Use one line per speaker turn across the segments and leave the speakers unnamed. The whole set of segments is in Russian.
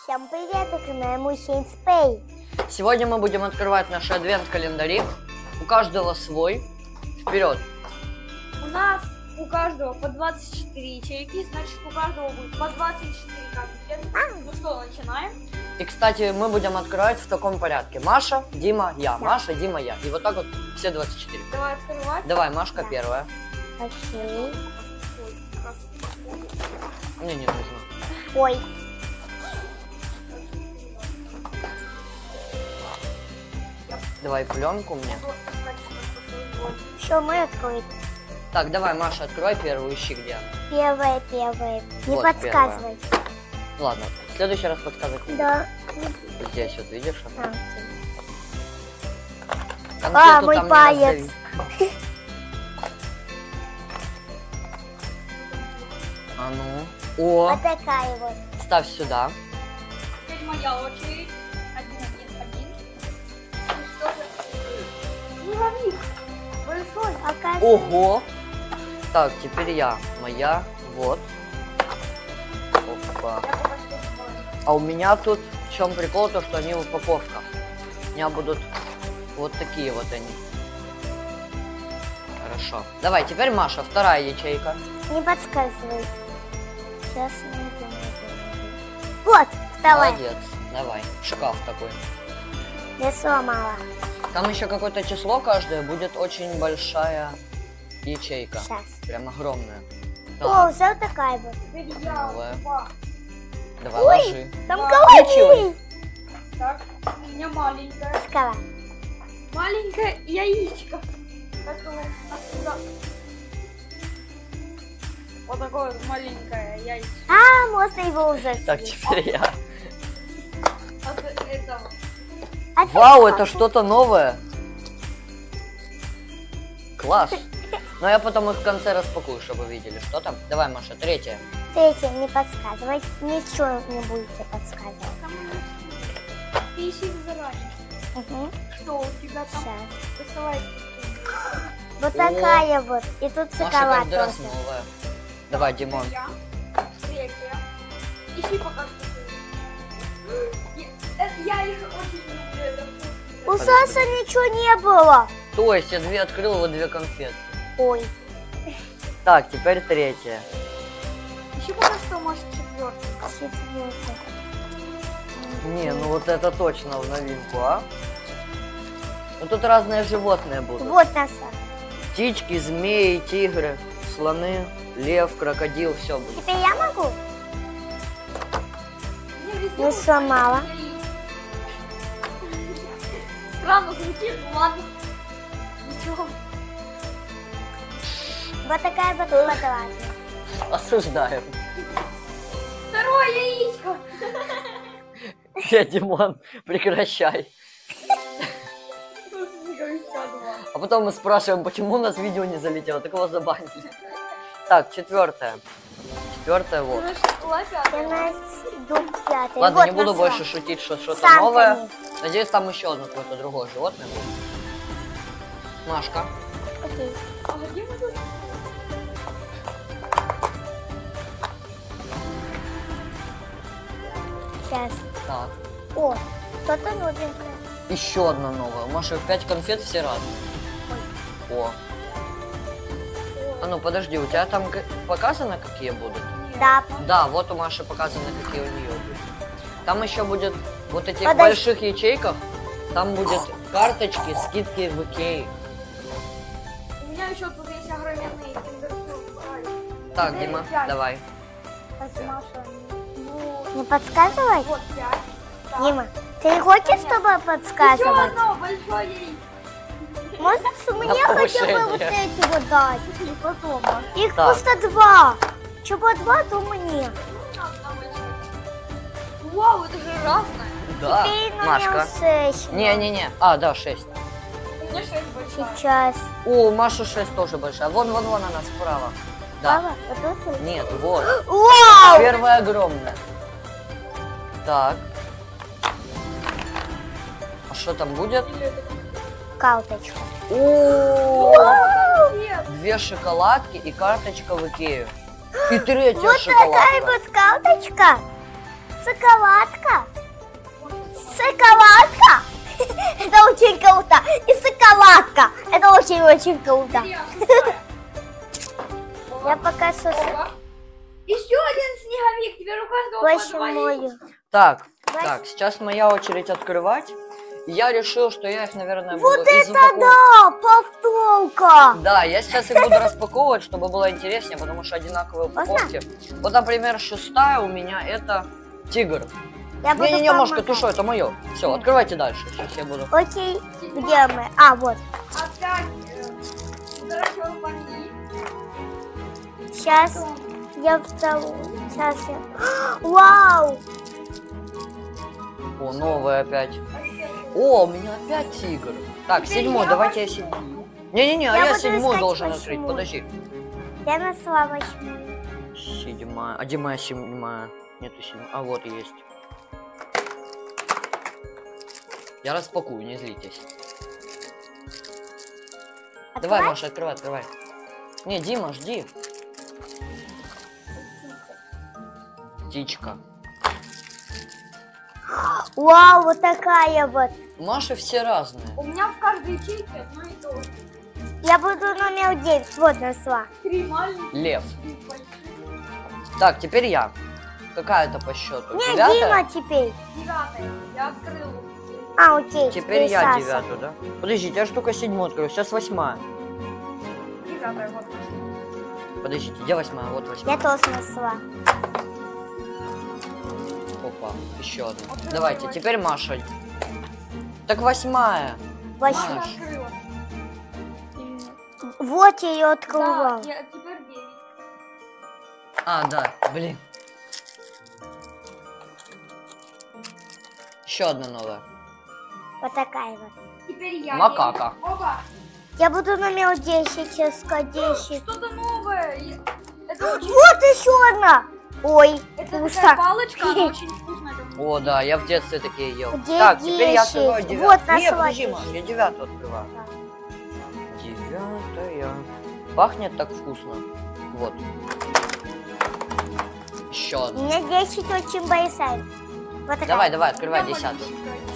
Всем привет, это моему Сейнспей.
Сегодня мы будем открывать наши адвент-календари. У каждого свой. Вперед!
У нас у каждого по 24 ячейки, значит у каждого будет по 24 конфеты. Ну что, начинаем?
И, кстати, мы будем открывать в таком порядке. Маша, Дима, я. Маша, Дима, я. И вот так вот все 24.
Давай открывать.
Давай, Машка
Да.
первая.
Окей.
Мне не нужно.
Ой.
Давай пленку мне.
Все, мы откроем.
Так, давай, Маша, открывай первую, ищи где она.
Первое. Не
Вот
подсказывай.
Ладно, в следующий раз подсказывай.
Да.
Вот здесь вот, видишь?
А,
Конфету
мой
там не
палец.
раздави. А ну. О,
Вот такая вот.
ставь сюда.
Теперь моя очередь. Один. Что же? Муравьик. Большой.
Оказывается,
Ого! Так, теперь я. Моя. Вот. Опа.
Я пока что смотрю.
А у меня тут в чем прикол, то что они в упаковках. У меня будут вот такие вот они. Хорошо. Давай, теперь Маша, вторая ячейка.
не подсказывай. Сейчас найду. Вот, вторая.
Молодец. Давай. Шкаф такой.
Я сломала.
Там еще какое-то число каждое, будет очень большая ячейка.
Сейчас.
Прям огромная.
О,
Так,
вот такая вот.
Теперь я.
Новая.
Два.
давай
Ой.
ложи.
Там
Да.
головень.
Так, у меня маленькая.
Скала.
Маленькое яичко. Такое отсюда. Вот такое вот маленькое яичко.
А, можно его уже
Так,
съесть.
теперь я.
От этого.
А
Вау,
ты
это
что?
что-то новое. Класс. Но я потом их в конце распакую, чтобы вы видели, что там. Давай, Маша, третья.
Третье, не подсказывать. Ничего не будете подсказывать.
Ты ищи заранее.
Угу.
Что у тебя там?
Сейчас.
Доставай.
Вот такая вот. И тут
Маша
шоколад
каждый раз
тоже.
новая. Давай, Димон.
Я. Третья. Ищи пока что. Я их очень люблю. Это вкусно.
У Саса ничего не было.
То есть я две открыл, вот две конфеты.
Ой.
Так, теперь третья.
Ищи пока что, может, четвертый.
Четвертое.
Не, ну вот это точно в новинку, а? Ну тут разные животные будут.
Вот Наса.
Птички, змеи, тигры, слоны, лев, крокодил, все будет.
Теперь я могу?
Мне везде
Не
вот
сломала.
яиц. Странно звучит, ну ладно. Ничего.
Вот такая вот квадратная.
Осуждаем.
Второе яичко.
Димон, прекращай. А потом мы спрашиваем, почему у нас видео не залетело. Так его забанили. Так, четвертое. Четвертое вот.
Я найду пятое.
Ладно,
вот
не буду
Наса.
больше шутить, что что-то
Санками.
новое. Надеюсь, там еще одно какое-то другое животное будет. Машка.
Окей.
А где мы тут?
Сейчас.
Так.
О, что-то новенькое.
Еще одна новая. У Маши 5 конфет все разные. О. А ну подожди, у тебя там показано, какие будут?
Да.
Да, вот у Маши показано, какие у нее будут. Там еще будет вот этих
Подожди.
больших ячейках. Там будет карточки, скидки в Икее.
У меня еще тут есть огроменные киндер-сюрпризы.
Так, Дима,
Пять.
давай.
Маша, ну,
Не подсказывай?
вот 5. Так.
Дима, ты не хочешь, чтобы
Еще
подсказывать?
одно большое яичко.
Можно мне хотя бы
повышение.
вот эти вот дать?
И потом, а?
Их
Так.
просто два. Чего два, то мне.
Вау, это же разное.
Да,
Теперь номер
Машка.
6.
Не-не-не. А, да, 6.
У меня 6 большая.
Сейчас.
О, у Маши 6 тоже большая. Вон она справа. Да.
Папа, вот тут?
Нет, вот.
Вау!
Первая огромная. Так. А что там будет?
Или это
Карточка.
О,
конфет.
2 шоколадки и карточка в Икею. И третья
Вот
шоколадка.
такая вот карточка Шоколадка. Шоколадка. Это очень круто. И шоколадка. Это очень-очень круто. Я пока что...
Еще один снеговик. Теперь у каждого по 2
Восьмую.
яйца.
Так, сейчас моя очередь открывать. Я решил, что я их, наверное, буду
Вот это
упаковывать.
да, повторка.
Да, я сейчас их буду распаковывать, чтобы было интереснее, потому что одинаковые упаковки. Вот, например, 6-я у меня это тигр.
Я буду
Не-не-не, Машка,
помогать.
ты что, это мое. Все, открывайте дальше. Сейчас я буду.
Окей, где мы? А, вот.
Опять ударочек пани.
Сейчас я вторую. Сейчас я... Вау!
О, новый опять. О, у меня опять тигр. Так,
Теперь
7-й,
я
давайте я 7-й. Не-не-не, а
Я
я
буду
7-й
искать
должен открыть,
8-ю.
подожди.
Я нашла 8.
7-я. А где моя 7-я? Нету 7-й. А вот есть. Я распакую, не злитесь. Давай, Маша, открывай. Не, Дима, жди. Птичка.
Вау, вот такая вот.
У Маши все разные.
У меня в каждой ячейке одно и то же.
Я буду номер 9. Вот нашла.
3 маленьких.
Лев.
3 больших.
Так, теперь я. Какая это по счету?
Не,
9-я?
Дима теперь.
9. Я открыл.
А, окей.
Теперь
ты,
я
Саша.
9-ю, да? Подождите, я ж только 7-ю открою. Сейчас 8-я.
9 вот.
Подождите, где 8-я? Вот 8-я.
Я тоже нашла.
Опа, еще одна. Давайте, теперь Маша. Так 8-я.
8.
Я
Маш.
открыла.
Вот я ее
Да,
открывала.
я теперь 9.
А, да, блин. Еще одна новая.
Вот такая вот.
Теперь я.
Макака.
9. Опа.
Я буду номер 10 искать. 10.
Что-то новое. Это очень...
Вот еще одна. Ой,
Это такая
вкусно.
палочка, она очень вкусная.
О, да, я в детстве такие ел.
Где
Так, теперь я
10?
открываю 9-ю.
Вот,
Не,
нашла
подожди,
10.
Маш, я 9-ю открываю. 9-я. Пахнет так вкусно. Вот. Еще
У
одна.
меня 10 очень большая. Вот такая.
Давай, открывай 10-ю.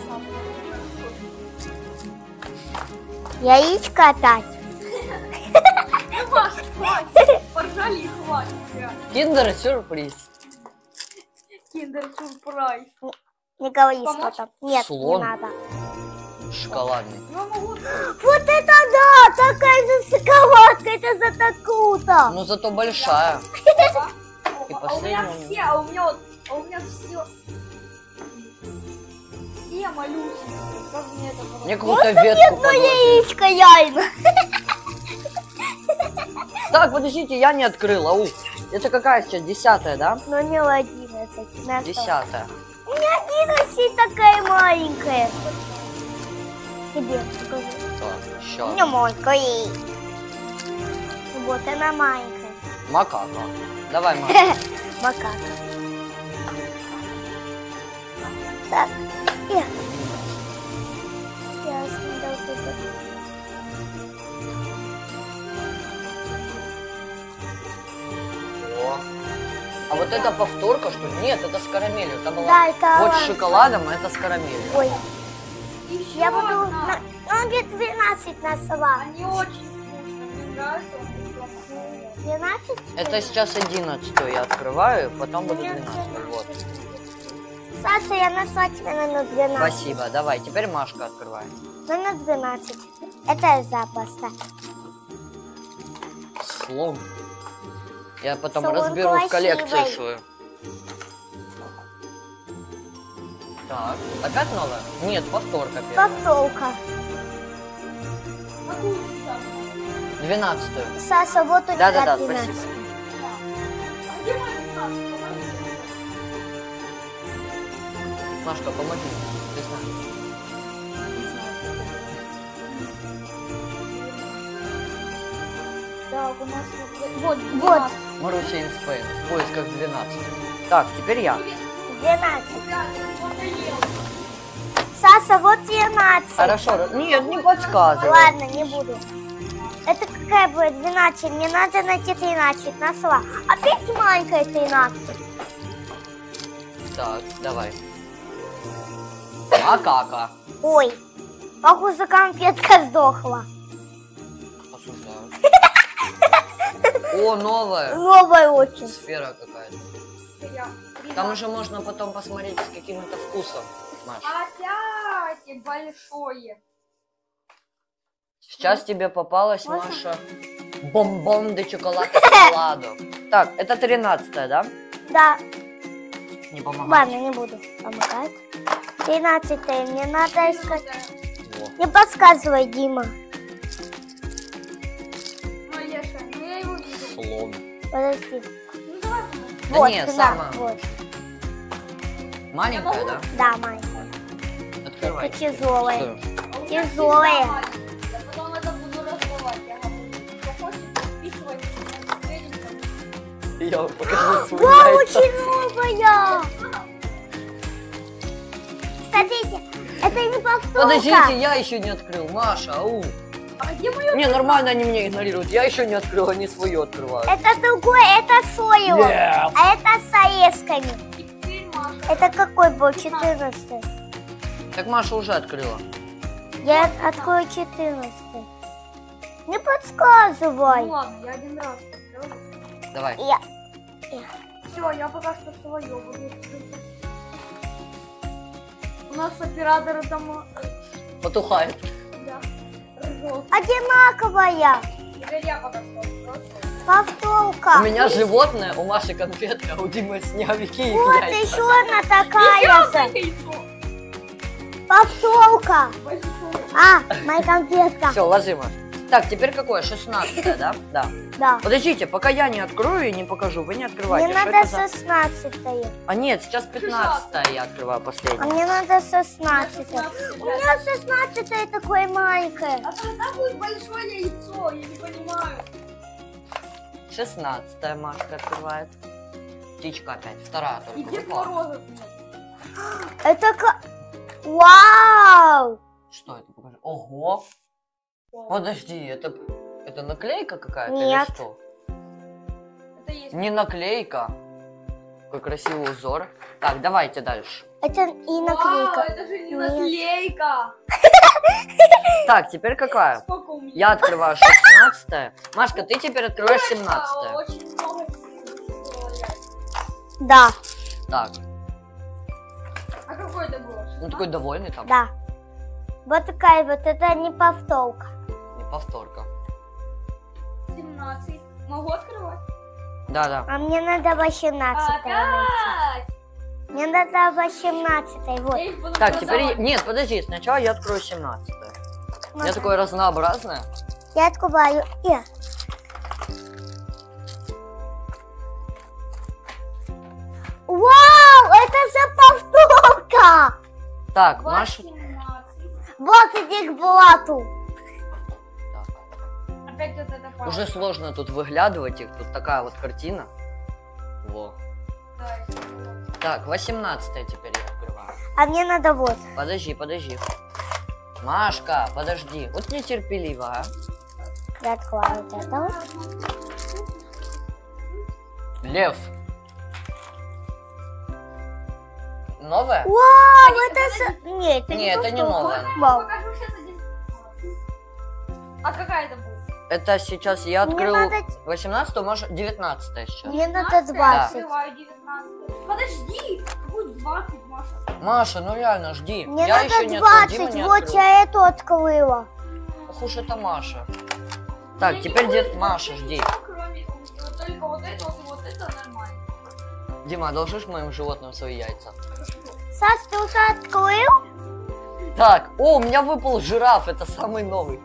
Яичко опять.
Ну, Маша, хватит. Поржали и хватит.
Киндер-сюрприз.
Киндер-сюрприз.
Не говори, что
Помочь?
там. Нет,
Слон.
не надо.
Шоколадный.
Я могу...
Вот это да! Такая же шоколадка, это за так круто!
Ну зато большая. И
А у меня
последний.
все, у меня все... Все малюсенькие. Как мне это
Мне
понравилось?
какую-то ветку
Ну
подложили.
яичко реально.
Так, подождите, я не открыла. Ух, это какая сейчас? 10-я, да?
Номер 11. На что?
10-я.
У меня 11 такая маленькая. Тебе покажу.
Так, еще.
У меня маленькая. Вот она маленькая.
Макака. Давай, Маша.
Макака. Так. Я. Сейчас не должен.
О. А вот это повторка, что ли? Нет, это с карамелью. Там была
Да, это
вот с
оранжевая.
шоколадом, а это с карамелью.
Ой,
Еще
я буду...
одна.
Номер 12 нашла.
Они очень вкусные. Мне нравится. он дома.
12?
Это сейчас 11-ю я открываю, потом буду 12-ю. Вот.
Саша, я нашла тебе номер 12.
Спасибо, давай, теперь Машка открывает.
Номер 12. Это запросто.
Слон. Я потом
Слон
разберу в коллекцию
красивый.
свою. Так, опять новая? Нет, повторка первая.
Повторка.
Какую сейчас?
12-ю.
Саша, вот у тебя
Да-да-да,
12.
спасибо.
А где моя 12?
Машка, помоги. Ты знаешь.
Так, у нас вот.
Вот.
Маруся Инспейн в поисках 12. Так, теперь я.
12. Саша, вот 12.
Хорошо. Нет, не подсказывай.
Ладно, не буду. Это какая будет 12? Мне надо найти 13. Нашла. Опять маленькая 13.
Так, давай. Макака.
Ой, похоже, конфетка сдохла.
Осуждаю. О, новая.
Новая очень.
Сфера какая-то.
Я.
Там уже можно потом посмотреть с каким-то вкусом, Маш.
Опять большое.
Сейчас тебе попалась,
Можно?
Маша, бомбон де шоколадо. Так, это 13-е, да?
Да,
Не помогает.
ладно, не буду помогать. 13-е, мне надо искать.
Во.
Не подсказывай, Дима.
Ну, Еша, ну я его видел.
Слон.
Подожди.
Ну, давай посмотрим.
Да
Вот,
не,
да,
самая.
вот.
Маленькая, да?
Да, маленькая.
Открывай.
Это тяжелая.
Что?
А у меня
Тяжелая.
всегда маленькая. Я потом это буду разбивать. Я говорю, кто хочет, подписывайтесь на средненьком.
Я вам покажу свой
Вау,
яйца.
очень новая. Смотрите, это не повторка.
Подождите, я еще не открыл. Маша, ау.
А где мое?
Не, нормально они меня игнорируют. Я еще не открыл, они свое открывают.
Это другое, это соево.
Yeah.
А это с орешками.
Теперь Маша.
Это какой был? 14.
Так Маша уже открыла.
Я открою 14. Не подсказывай.
Ну ладно, я один раз открою.
Давай.
Я.
Все, я пока что свое буду открыть. У нас оператор там
Потухает.
да, ржет.
Одинаковая.
Теперь я пока что открою.
Повторка.
У меня животное, у Маши конфетка, а у Димы снеговики и
Вот
яйца.
еще одна такая же.
Яйцо.
Повторка.
Большое.
А, моя конфетка.
Все, ложи, Маш. Так, теперь какое? 16-е, да? Да.
Да.
Подождите, пока я не открою и не покажу, вы не открывайте.
Мне
Что
надо
это за-
16.
А нет, сейчас 15-е я открываю
А
последнее.
мне надо 16.
16.
У меня 16 такое маленькое.
А когда будет большое яйцо? Я не понимаю.
16-е Машка открывает. Птичка опять, вторая
И
только
Дед
выпала.
Морозов нет.
Это как... Вау!
Что это, покажи. Ого! Подожди, это наклейка какая-то
Нет.
или что?
Это есть.
Не наклейка. Какой красивый узор. Так, давайте дальше.
Это и
Вау,
наклейка.
это же не
Нет.
наклейка.
Так, теперь какая?
Сколько у меня?
Я открываю 16-е. Машка, ты теперь открываешь 17-е.
Очень много всего яиц.
Да,
Так,
А какой это был?
ну такой довольный там.
да. Вот такая вот, это не повторка.
Не повторка.
17. Могу открывать?
Да-да.
А мне надо 18 найти.
Опять!
Мне надо 18 вот.
Я их буду
Так, теперь...
продавать.
Нет, подожди, сначала я открою 17-е. У меня
Смотри.
такое разнообразное.
Я открываю. Вау, это же повторка!
Так, Маша...
18.
Вот иди к блату.
Так.
Опять вот это пара.
Уже сложно тут выглядывать их. Тут такая вот картина. Во.
Да, я поняла.
Так, 18-е теперь я открываю.
А мне надо вот.
Подожди, подожди. Машка, подожди. Вот нетерпеливо, а.
Я открываю вот это вот.
Лев. Новая?
Вау, это же... Нет, это
Не, это не
повторка.
новая.
Вау.
Покажу сейчас один. А какая это будет?
Это сейчас я
Мне
открыл
надо-
18-ю, может 19-е сейчас.
Мне надо
19?
20.
Открываю 19. Подожди! Будет 20, Маша.
Маша, ну реально, жди.
Мне
я
надо
еще не открыл,
20.
Дима не
Вот
открыл.
я эту открыла.
Ох уж это Маша. Так,
Я
теперь
не
дед
буду
Маша,
вообще
жди.
ничего, кроме вот только вот это вот и вот это нормально.
Дима, одолжишь моим животным свои яйца?
Саш, ты уже открыл?
Так, о, у меня выпал жираф, это самый новый.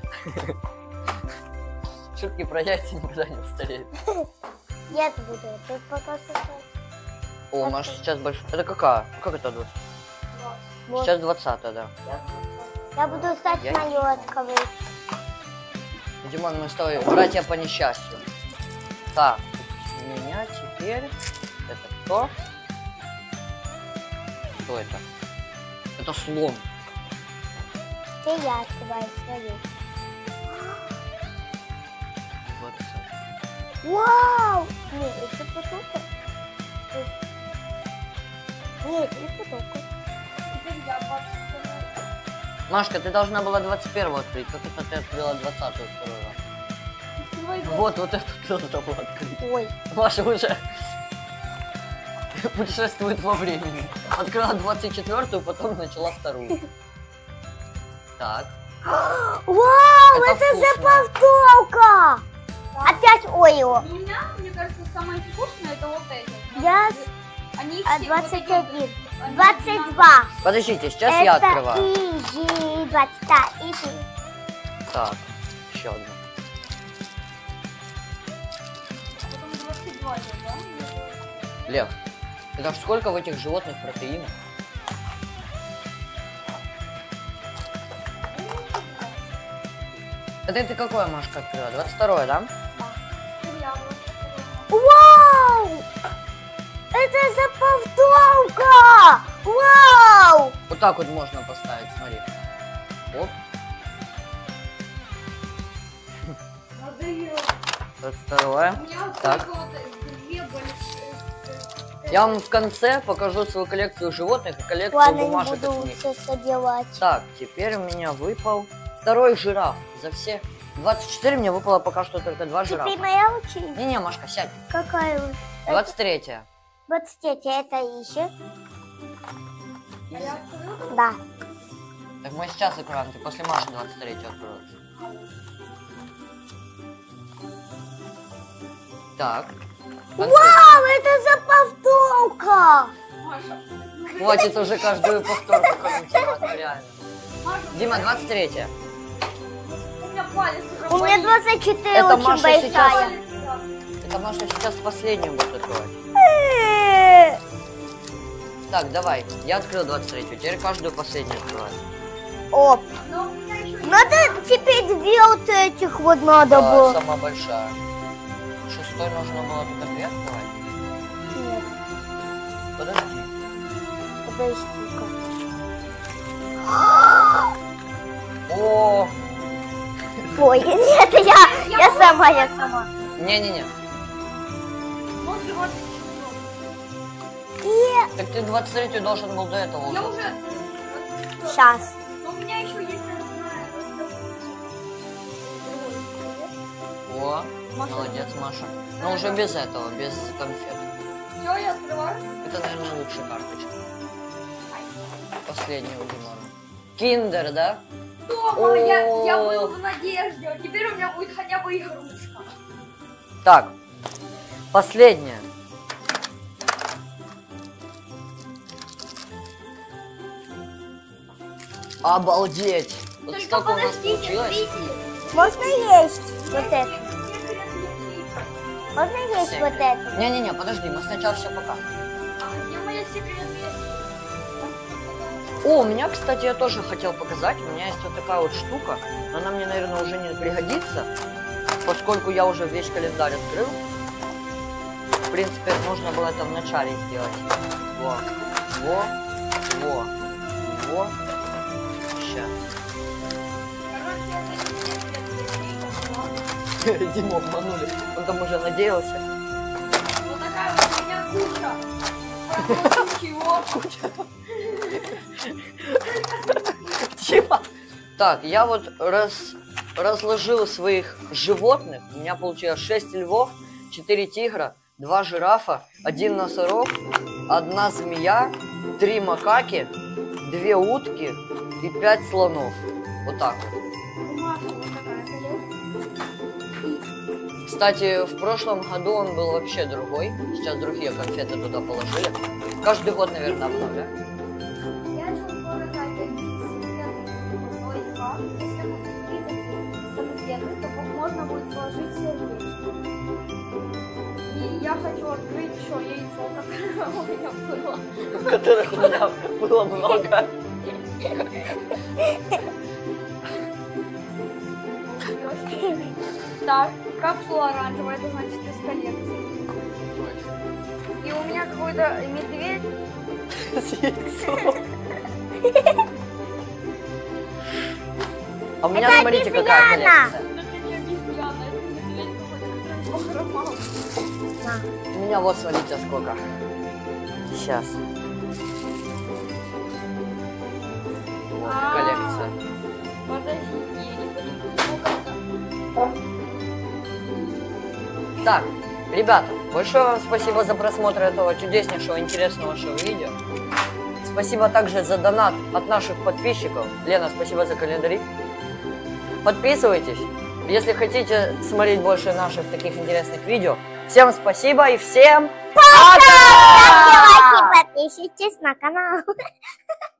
Шутки про яйца никогда не устареют.
Я это буду. Ты пока что...
О, Маша сейчас больше... Это какая? Как это 20?
Вот.
Сейчас 20-я, да.
Я буду стать
Я-
мою открыть.
Димон, мы с тобой братья по несчастью. Так, у меня теперь... Это кто? Кто это? Это слон.
И я открываю свою.
Вот.
Вау! Нет, это потом. Нет, не футболку.
Теперь я 22.
Машка, ты должна была 21-го открыть. Как это ты открыла 20-ю второй раз? Вот эту должна была открыть.
Ой.
Маша уже путешествует во времени. Открыла 24-ю, потом начала вторую. Так.
Вау,
Это
это
вкусно.
запавтовка! Опять Орео.
У меня, мне кажется, самое вкусное это вот эти.
Я
Они все вот
21,
эти, они
22.
Подождите, сейчас я
Это
открываю.
изи, 22, изи.
Так, еще одна.
Потом 22, да?
Лев, это ж сколько в этих животных протеинов? Это ты какое, Машка, открыла? 22-е, да?
Теперь я 22.
Вау! Это запавтовка! Вау!
Вот так вот можно поставить, смотри. Оп,
Надоело.
22-е.
У меня вот
Так.
только вот две большие.
Я вам в конце покажу свою коллекцию животных и коллекцию
Ладно, не
бумажек
буду
от них.
все делать.
Так, теперь у меня выпал второй жираф. За все 24 мне выпало пока что только 2
Теперь
жирафа.
моя очередь.
Не-не, Машка, сядь.
Какая?
23-я.
23, это еще?
А я открыла?
Да.
Так мы сейчас откроем, ты после Маши 23-ю откроешь. Так. конфеты.
Вау, это запавтовка!
Маша.
Хватит уже каждую повторку комментировать, ну реально.
Маша,
Дима, 23-я.
у меня палец уже
У меня
болит.
24
Это
очень
Маша
большая.
сейчас-
Палец, да.
Это Маша сейчас последнюю будет открывать.
Э,
Так, давай, я открыл 23-ю, теперь каждую последнюю открываю.
Оп.
Но у меня еще есть.
Надо теперь две вот этих вот надо
Да,
было.
самая большая. Шестой нужно было только 2 открывать.
Нет,
Подожди.
подожди-ка.
О,
Ой, нет, я сама.
не-не-не.
Вот 24.
И
Так ты 23-ю должен был до этого
Я
уже.
уже...
сейчас.
Но у меня еще есть
О, молодец, Маша. Но уже без этого, без конфет.
Все, я открываю.
Это, наверное, лучшая карточка. Последняя у Димона. Киндер, да?
Дома, я
О.
был в надежде. А теперь у меня будет хотя бы игрушка.
Так, последняя. Обалдеть! Вот
Только
столько у нас
подождите,
получилось.
зрители.
Можно есть вот это?
Секрет ячейка.
Можно есть вот это?
Не-не-не, подожди, мы сначала все пока.
А где моя секретная?
О, у меня, кстати, я тоже хотел показать. У меня есть вот такая вот штука. Но она мне, наверное, уже не пригодится, поскольку я уже весь календарь открыл. В принципе, нужно было это в начале сделать. Во. Сейчас.
Короче, это секрет ячейка.
Диму обманули. Он там уже надеялся.
Вот такая вот у меня куча. Правда, ничего.
Дима. Так, я вот разложил своих животных. У меня получилось 6 львов, 4 тигра, 2 жирафа, 1 носорог, 1 змея, 3 макаки, 2 утки и 5 слонов. Вот так вот.
Маша, вот такая коллекция.
Кстати, в прошлом году он был вообще другой. Сейчас другие конфеты туда положили. Каждый год, наверное, обновляют.
Я хочу показать один секретный лайфхак. Если вы какие-то конфеты, то можно будет сложить сердечко. И я хочу открыть еще яйцо, которое у меня было.
Которых у меня было много.
Так, капсула оранжевая, это значит из коллекции. И у меня какой-то медведь.
А у меня,
Это
смотрите, какая
обезьяна.
коллекция.
Это не обезьяна, это медведь какой-то трансформал.
У меня вот, смотрите, сколько. Сейчас. Так, ребята, большое вам спасибо за просмотр этого чудеснейшего, интересного видео. Спасибо также за донат от наших подписчиков. Лена, спасибо за календари. Подписывайтесь, если хотите смотреть больше наших таких интересных видео. Всем спасибо и всем пока!
Ставьте лайки, подписывайтесь на канал.